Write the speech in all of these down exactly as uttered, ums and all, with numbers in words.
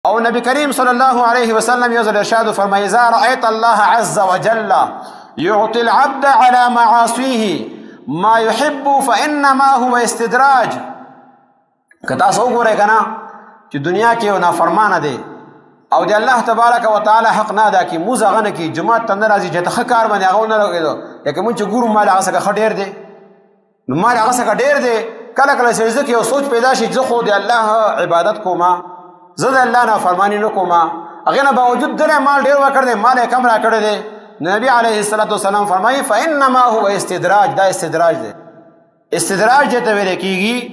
او نبی کریم صلی الله علیه وسلم یو ځل ارشاد فرمایي اذا رأيت الله عز وجل يعطي العبد على معاصيه ما يحب فانما هو استدراج. که تاسو وګورئ کنه چې دنیا کې یو نافرمانه دی او د الله تبارک وتعالى حق نه ادا کوي، موږ هغه نه کوي، جماعت ته نه راځي چې ته ښه کار باندې هغه نه لګېدو، لکه موږ چې ګورو مال هغه څخه ښه ډېر دی، نو مال هغه څخه ډېر دی. کله کله چې زه کې یو سوچ پیدا شي زه خو د الله عبادت کوم، زه د الله نافرماني نه کوم، هغې نه باوجود دله مال ډېر ورکړی دی، مال یې کم راکړی دی. نبی علیه الصلاة والسلام فرمایي فانما هو استدراج، دا استدراج دی. استدراج دې ته ویل کېږي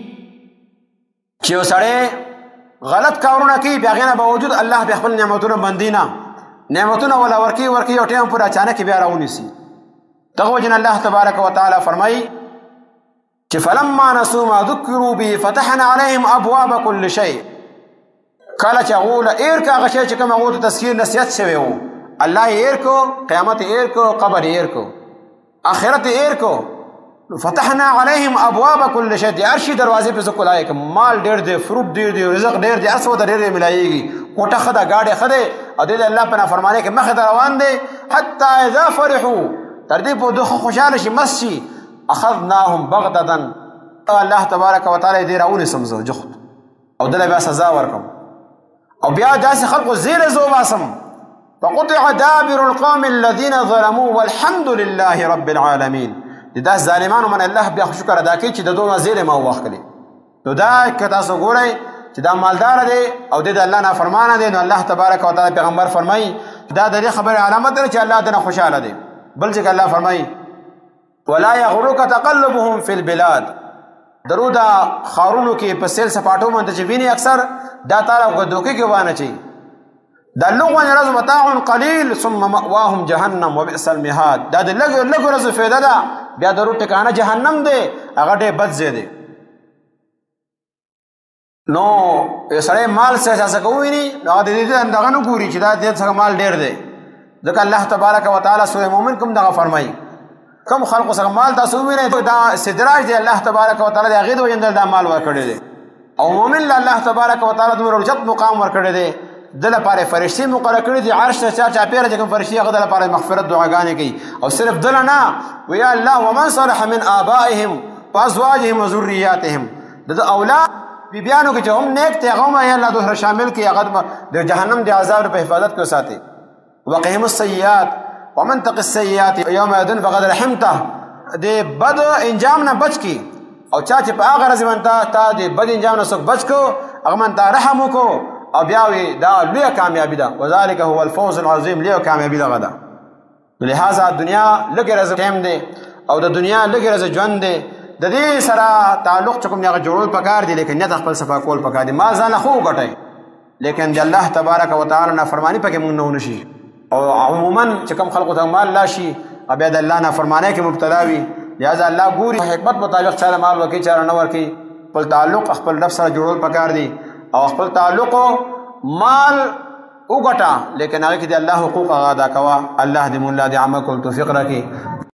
چې یو سړی غلط کارونه کوي، بیا هغې نه باوجود الله بیا خپل نعمتونه بندي نه، نعمتونه ولا ورکوي ورکوي یو ټایم پورې اچانک بیا راونیسي. دغه وجې نه الله تبارک وتعالی فرمایي چې فلما نسوا ما ذکروا به فتحنا علیهم ابواب کل شیء. کله چې هغو له ایر که هغه شی چې کوم هغو ته تذکیر نصیحت شوی و، الله یې ایر کو، قیامت یې ایر کو، قبر یې ایر کو، آخرت یې ایر کو. فتحنا علیهم ابواب کل شیء، د هر شي دروازې پې زه کلای کړم. مال ډېر دی، فروټ ډېر دی، رزق ډېر دی، هر څه ورته ډېر دی ملایېږي، کوټه ښه ده، ګاډی ښه دی، او دی د الله په نافرمانۍ کې مخې ته روان دی. حتی اذا فرحوا، تر دې پورې دوی ښه خوشحاله شي، مست شي، اخذناهم بغتة، الله تبارک وتعالی دې راونیسم زه جخت او دله بیا سزا ورکړم او بیا داسې خلقو زیره زه وباسم. فقطع دابر القوم الذين ظلموا والحمد لله رب العالمین. د داسې ظالمانو من الله بیا شکر ادا کوي چې د دوی نه زیرې ما واخلي. نو دا که تاسو ګورئ چې دا مالدار دی او د الله نافرمانه دی، نو الله تبارک وتعالی پیغمبر فرمایي دا د دې خبرې علامت ده چې الله دنه خوشحاله دی. بل ځای الله فرمایي ولا یغرک تقلبهم فی البلاد. درو دا خارونو کې په سیل سپاټو باندې چې ویني اکثر دا تاله په دوکې کې وانه چي دا لغوه ورځ متاع قلیل ثم مأواهم جهنم وبئس المهاد. دا د لږ لږ ورځ فایده ده، بیا درو ټکانه جهنم دی، هغه ډېر بد ځای دی. نو سړی مال څه احساسه کوي نو هغه د دې دغه نه ګوري چې دا دې څخه مال ډېر دی. ځکه الله تبارک وتعالی سورې مؤمن کوم دغه فرمایي کم خلق سره مال تاسو وینئ دا استدراج دی، الله تبارک وتعالی د هغې د وجې نه دا مال ورکړی دی. او مؤمن له الله تبارک وتعالی دومره اوچت مقام ورکړی دی، د لپاره فرشتې مقرره کړي دي، عرش ته چا چاپېره چې کوم فرشتې هغه د لپاره مغفرت دعاګانې کوي. او صرف دله نه ویا الله ومن صلح من آبائهم وازواجهم وذریاتهم، د ده اولاد بیبیانو کې چې هم نیک دی هغه هم یا الله دوی شامل کړي، هغه د جهنم د عذاب په حفاظت کې وساتي. وقهم السیئات ومن تق السیئات یوم یدن فقد رحمته، د بد انجام نه بچ کی او چا چې په هغه ورځ باندې تا د بد انجام نه څوک بچ کو هغه باندې رحم وکړو او بیا وي دا لویه کامیابي ده. وذلک هو الفوز العظیم، لویه کامیابي دغه ده. لہذا دنیا لږې ورځې ټایم دی او د دنیا لږې ورځې ژوند دی، د دې سره تعلق چې کوم دی هغه جوړول پکار دي، لیکن نیت خپل صفا کول پکار دي. ما ځانه خو وګټئ لیکن د الله تبارک وتعالی نافرماني پکې موږ نه ونشي. او عموما چې کوم خلقو ته مال لاشي او بیا د الله نافرمانۍ کې مبتلا وي، لہذا الله ګوري حکمت مطابق چاله مال ورکوي چاله نه ورکوي. خپل تعلق خپل رب سره جوړول پکار دي او خپل تعلق مال وګټه، لیکن هغه کې د الله حقوق ادا کوه. الله دې موږ له دې عمل کولو توفیق راکړي.